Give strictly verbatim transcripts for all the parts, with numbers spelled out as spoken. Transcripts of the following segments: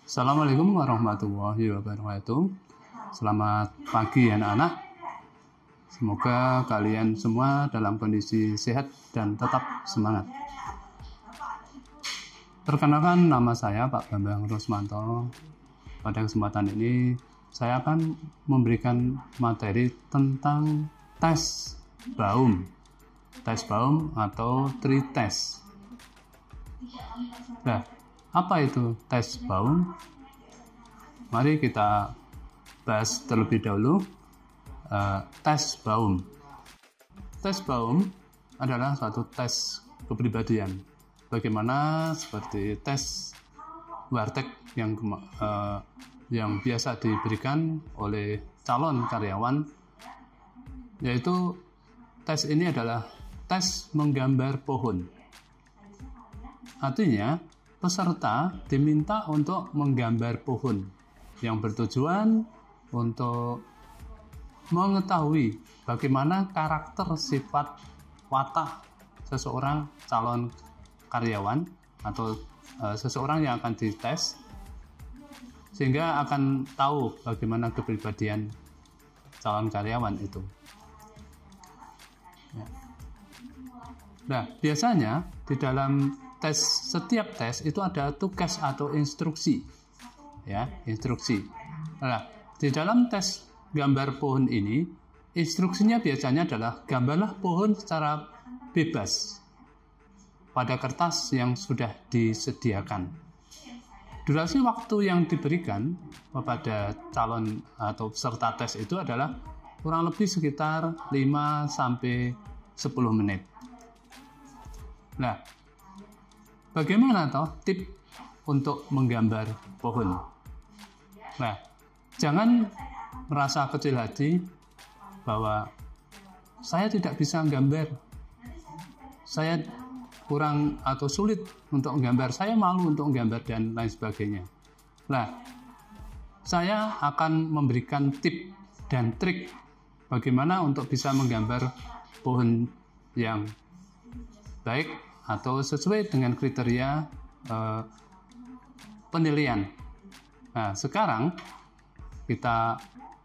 Assalamualaikum warahmatullahi wabarakatuh. Selamat pagi anak-anak. Semoga kalian semua dalam kondisi sehat dan tetap semangat. Perkenalkan, nama saya Pak Bambang Rusmanto. Pada kesempatan ini saya akan memberikan materi tentang tes Baum. Tes Baum atau Tri-Test. Nah, apa itu tes Baum? Mari kita bahas terlebih dahulu uh, tes Baum. Tes Baum adalah suatu tes kepribadian. Bagaimana seperti tes Warteg yang uh, yang biasa diberikan oleh calon karyawan, yaitu tes ini adalah tes menggambar pohon. Artinya peserta diminta untuk menggambar pohon yang bertujuan untuk mengetahui bagaimana karakter, sifat, watak seseorang calon karyawan atau e, seseorang yang akan dites, sehingga akan tahu bagaimana kepribadian calon karyawan itu. Ya. Nah, biasanya di dalam tes, setiap tes itu ada tugas atau instruksi, ya, instruksi. Nah, di dalam tes gambar pohon ini, instruksinya biasanya adalah gambarlah pohon secara bebas pada kertas yang sudah disediakan. Durasi waktu yang diberikan kepada calon atau peserta tes itu adalah kurang lebih sekitar lima sampai sepuluh menit. Nah, bagaimana toh tip untuk menggambar pohon? Nah, jangan merasa kecil hati bahwa saya tidak bisa menggambar, saya kurang atau sulit untuk menggambar, saya malu untuk menggambar dan lain sebagainya. Nah, saya akan memberikan tip dan trik bagaimana untuk bisa menggambar pohon yang baik atau sesuai dengan kriteria eh, penilaian. Nah, sekarang kita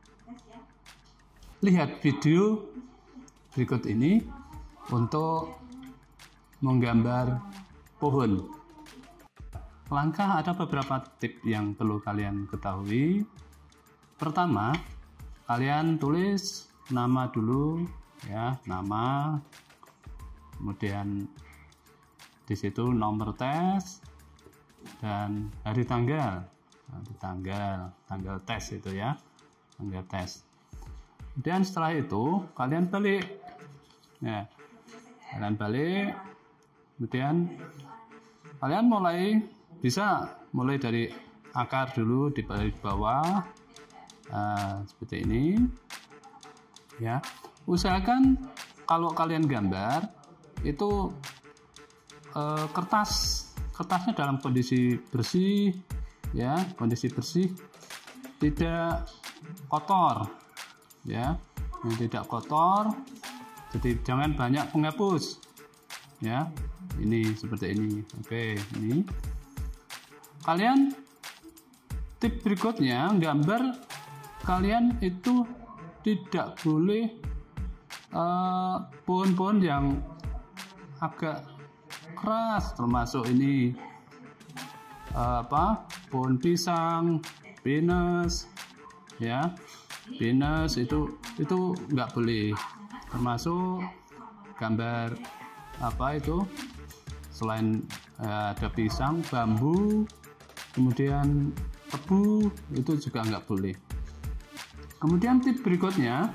lihat video berikut ini untuk menggambar pohon. Langkah, ada beberapa tip yang perlu kalian ketahui. Pertama, kalian tulis nama dulu, ya, nama, kemudian di situ nomor tes dan hari tanggal, hari tanggal, tanggal tes itu ya, tanggal tes. Kemudian setelah itu kalian balik, ya, kalian balik, kemudian kalian mulai bisa mulai dari akar dulu di bawah, uh, seperti ini, ya. Usahakan kalau kalian gambar itu Uh, kertas kertasnya dalam kondisi bersih, ya, kondisi bersih, tidak kotor, ya, yang tidak kotor, jadi jangan banyak penghapus, ya. Ini seperti ini. Oke, ini kalian tip berikutnya, gambar kalian itu tidak boleh uh, pohon-pohon yang agak keras, termasuk ini uh, apa pohon pisang, pinus, ya, pinus itu itu nggak boleh. Termasuk gambar apa itu, selain uh, ada pisang, bambu, kemudian tebu, itu juga nggak boleh. Kemudian tip berikutnya,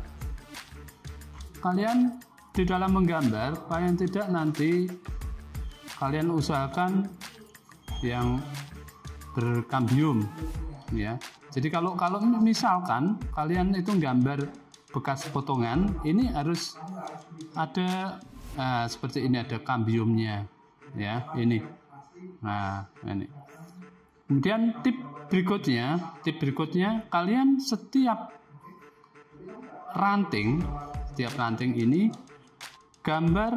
kalian di dalam menggambar paling tidak nanti kalian usahakan yang berkambium, ya. Jadi kalau kalau misalkan kalian itu gambar bekas potongan, ini harus ada nah, seperti ini, ada kambiumnya, ya, ini. Nah, ini. Kemudian tip berikutnya, tip berikutnya kalian setiap ranting, setiap ranting ini gambar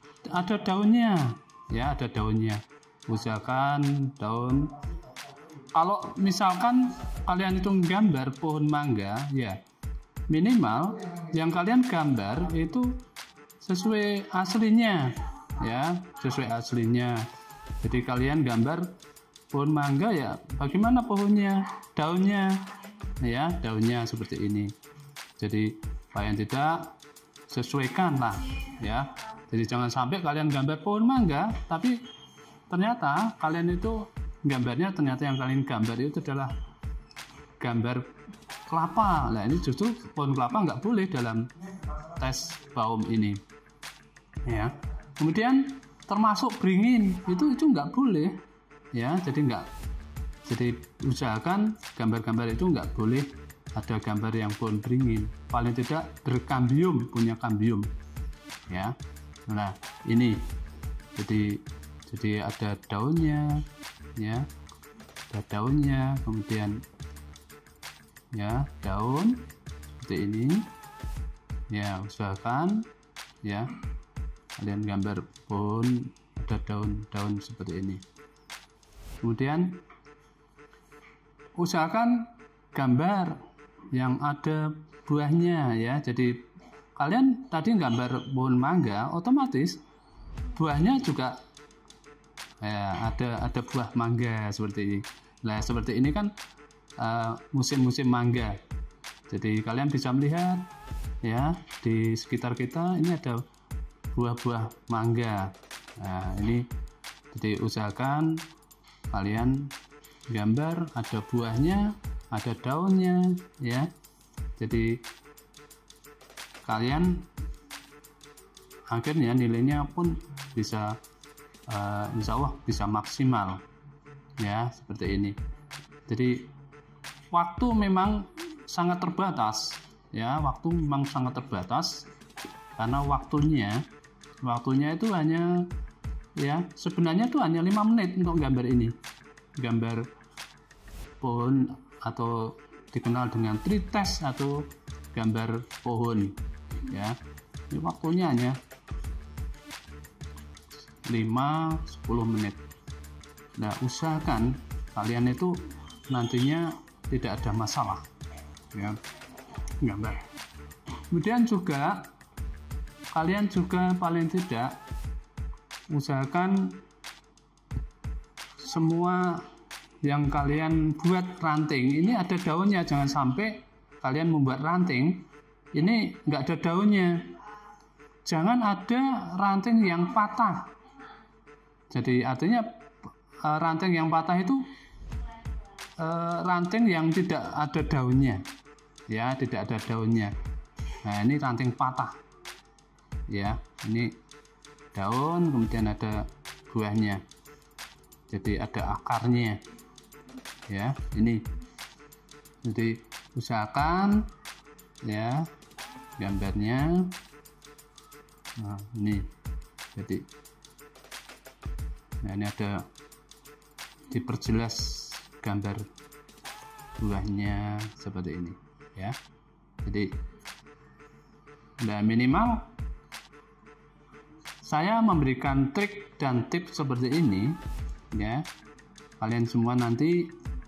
ada daunnya, ya, ada daunnya. Usahakan daun kalau misalkan kalian itu gambar pohon mangga, ya minimal yang kalian gambar itu sesuai aslinya, ya sesuai aslinya. Jadi kalian gambar pohon mangga, ya bagaimana pohonnya, daunnya, ya daunnya seperti ini. Jadi paling tidak sesuaikan lah, ya. Jadi jangan sampai kalian gambar pohon mangga tapi ternyata kalian itu gambarnya ternyata yang kalian gambar itu adalah gambar kelapa. Nah ini justru pohon kelapa nggak boleh dalam tes Baum ini, ya. Kemudian termasuk beringin itu itu nggak boleh, ya. Jadi nggak, jadi usahakan gambar-gambar itu nggak boleh ada gambar yang pohon beringin, paling tidak berkambium, punya kambium, ya. Nah ini jadi jadi ada daunnya, ya ada daunnya, kemudian ya daun seperti ini, ya usahakan ya kalian gambar pohon ada daun-daun seperti ini. Kemudian usahakan gambar yang ada buahnya, ya. Jadi kalian tadi gambar pohon mangga, otomatis buahnya juga ya, ada ada buah mangga seperti ini. Nah seperti ini kan uh, musim-musim mangga. Jadi kalian bisa melihat ya di sekitar kita ini ada buah-buah mangga. Nah ini jadi usahakan kalian gambar ada buahnya, ada daunnya, ya. Jadi kalian akhirnya nilainya pun bisa uh, insya Allah bisa maksimal, ya seperti ini. Jadi waktu memang sangat terbatas, ya waktu memang sangat terbatas karena waktunya waktunya itu hanya ya sebenarnya itu hanya lima menit untuk gambar ini, gambar pohon atau dikenal dengan tree test atau gambar pohon, ya. Ini waktunya hanya lima sampai sepuluh menit. Nah usahakan kalian itu nantinya tidak ada masalah, ya gambar. Kemudian juga kalian juga paling tidak usahakan semua yang kalian buat ranting ini ada daunnya. Jangan sampai kalian membuat ranting ini nggak ada daunnya. Jangan ada ranting yang patah. Jadi artinya ranting yang patah itu ranting yang tidak ada daunnya, ya tidak ada daunnya. Nah ini ranting patah, ya ini daun kemudian ada buahnya, jadi ada akarnya, ya ini. Jadi usahakan ya gambarnya. Nah ini jadi nah ini ada diperjelas gambar buahnya seperti ini, ya. Jadi nah minimal saya memberikan trik dan tips seperti ini, ya. Kalian semua nanti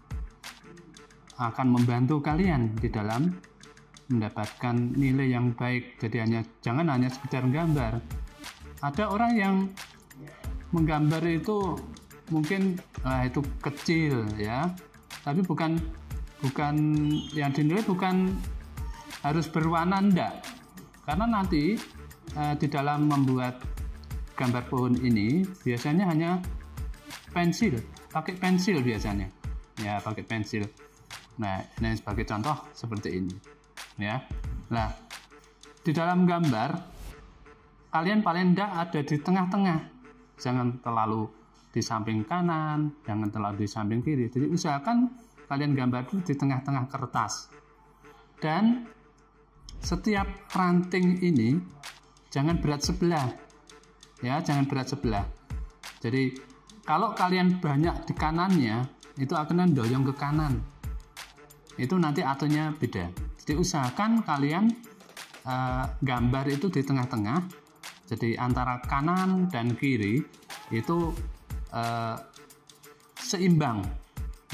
akan membantu kalian di dalam mendapatkan nilai yang baik. Jadi hanya jangan hanya sekedar gambar. Ada orang yang menggambar itu mungkin nah itu kecil, ya, tapi bukan bukan yang dinilai bukan harus berwarna, enggak. Karena nanti eh, di dalam membuat gambar pohon ini biasanya hanya pensil, pakai pensil biasanya, ya pakai pensil. Nah ini sebagai contoh seperti ini, ya. Nah di dalam gambar kalian paling enggak ada di tengah-tengah, jangan terlalu di samping kanan, jangan terlalu di samping kiri. Jadi usahakan kalian gambar itu di tengah-tengah kertas. Dan setiap ranting ini jangan berat sebelah, ya jangan berat sebelah. Jadi kalau kalian banyak di kanannya itu akan mendorong ke kanan, itu nanti aturnya beda. Jadi usahakan kalian uh, gambar itu di tengah-tengah, jadi antara kanan dan kiri itu Uh, seimbang,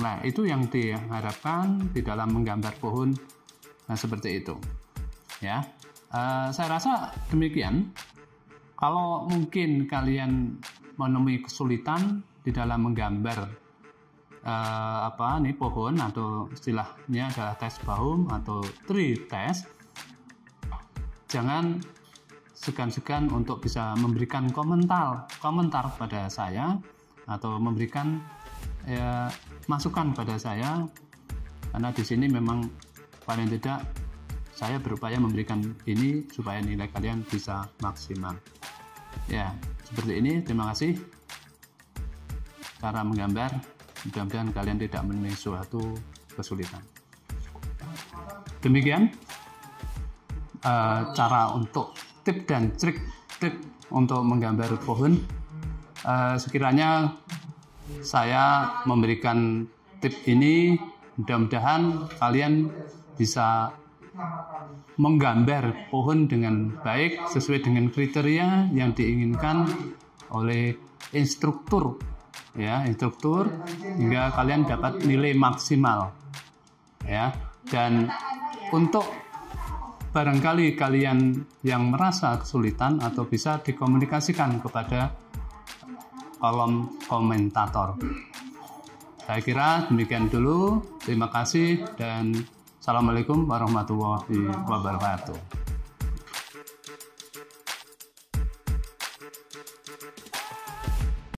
Nah, itu yang diharapkan di dalam menggambar pohon, nah, seperti itu. Ya, uh, saya rasa demikian. Kalau mungkin kalian menemui kesulitan di dalam menggambar uh, apa nih pohon, atau istilahnya adalah Tessbaum atau tree test, jangan segan-segan untuk bisa memberikan komentar komentar pada saya atau memberikan ya, masukan pada saya, karena di sini memang paling tidak saya berupaya memberikan ini supaya nilai kalian bisa maksimal. Ya, seperti ini. Terima kasih. Cara menggambar, mudah-mudahan kalian tidak menemui suatu kesulitan. Demikian uh, cara untuk tip dan trik trik untuk menggambar pohon. Uh, sekiranya saya memberikan tip ini, mudah-mudahan kalian bisa menggambar pohon dengan baik sesuai dengan kriteria yang diinginkan oleh instruktur, ya, instruktur, hingga kalian dapat nilai maksimal, ya. Dan untuk barangkali kalian yang merasa kesulitan, atau bisa dikomunikasikan kepada kolom komentator. Saya kira demikian dulu. Terima kasih dan Assalamualaikum warahmatullahi wabarakatuh.